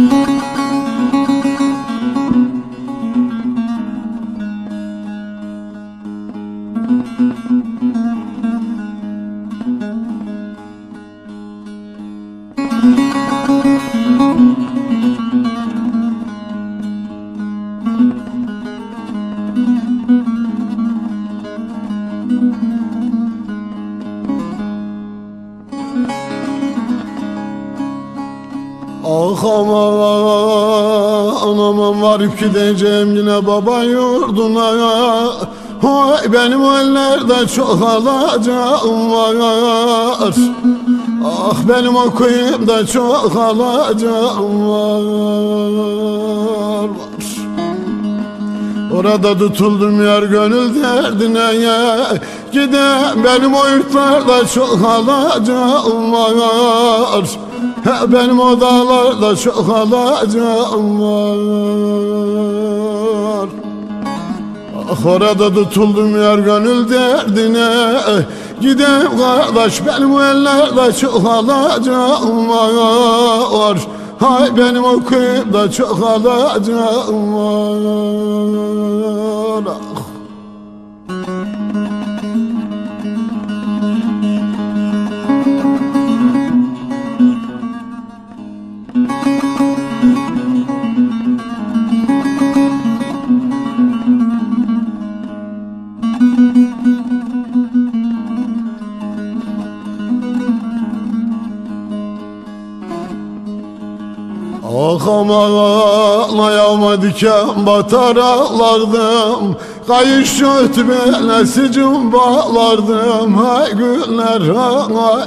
Ah aman aman varıp gideceğim yine baba yurduna. Oy benim ellerde çok alacağım var. Ah benim okuyup da çok alacağım var. Orada tutuldum yer gönül derdine ya. Gidem benim o yurtlarda çok alacağım var. Benim o dağlarda çok alacağım var. Ah orada tutuldum yer gönül derdine. Gidem kardeş benim o ellerde çok alacağım var. Hay benim okuyup da çok alacağım var. Ah aman ayağıma diken batar ağlardım. Kayış çötmene cumbalardım. Hay günler hay.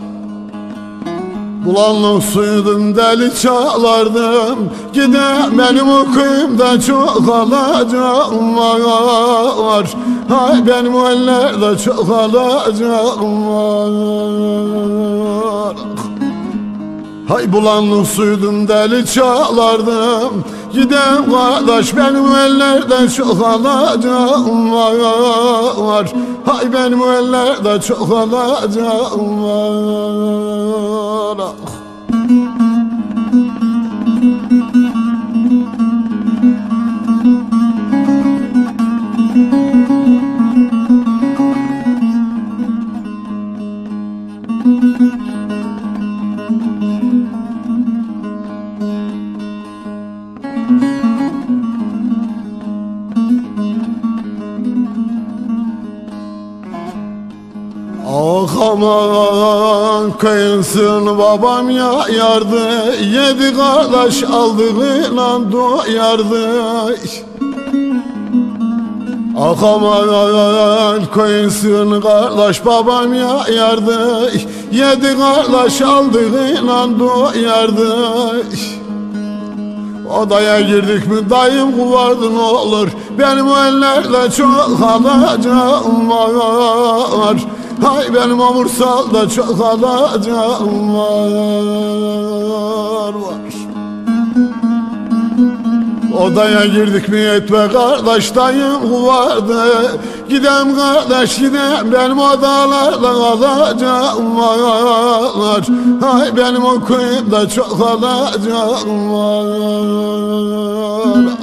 Bulanlık suydum deli çalardım. Gidem benim okuyum da çok alacağım var. Hay benim ellerde çok alacağım var. Hay bulanlık suydum deli çalardım. Gidem kardeş benim ellerden çok alacağım var. Hay benim ellerde çok alacağım var. Ah aman kıyınsın babam ya yardı. Yedi kardeş aldığıyla doyardı. Ah aman kıyınsın kardeş babam ya yardı. Yedi kardeş aldığıyla doyardı. Odaya girdik mi dayım kuvardı ne olur. Benim ellerde çok alacağım var. Hay benim omursalda çok alacağım var. Odaya girdik mi etme kardeş dayım kuvardı. Gidem kardeş gidem benim odalarda alacağım var. Hay benim okuyup da çok alacağım var.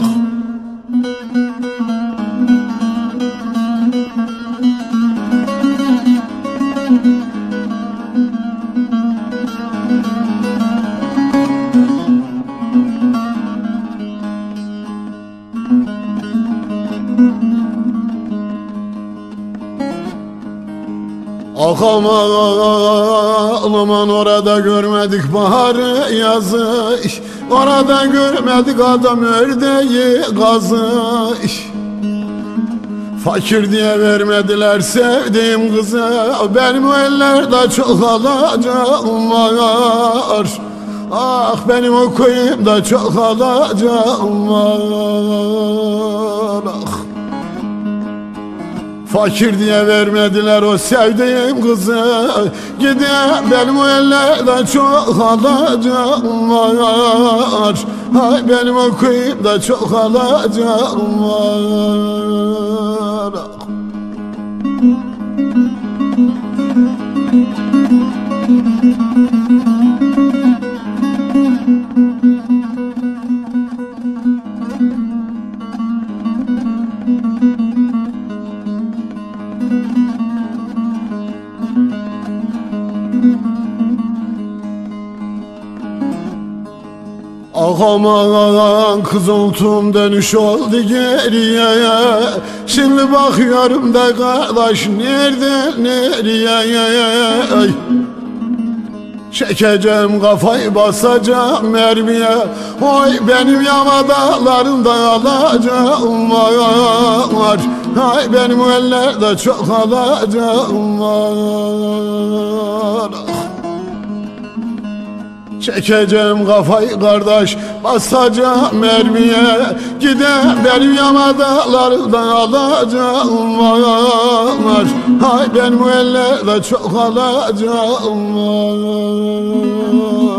Ah aman aman orada görmedik baharı yazı. Orada görmedik adam ördeği gazı. Fakir diye vermediler sevdiğim kızı. Benim ellerde çok alacağım var. Ah benim okuyup da çok alacağım var. Fakir diye vermediler o sevdiğim kızı. Gidem benim o ellerde çok alacağım var. Hay benim okuyup da çok alacağım var. Aman kızıltım dönüş oldu geriye. Şimdi bakıyorum da kardeş nerede nereye. Çekeceğim kafayı basacağım mermiye. Oy benim yama dağlarında alacağım var. Ay benim ellerde çok alacağım var. Çekeceğim kafayı kardeş basacağım mermiye. Gider benim yama dağlarında alacağım var. Ay benim ellerde çok alacağım var.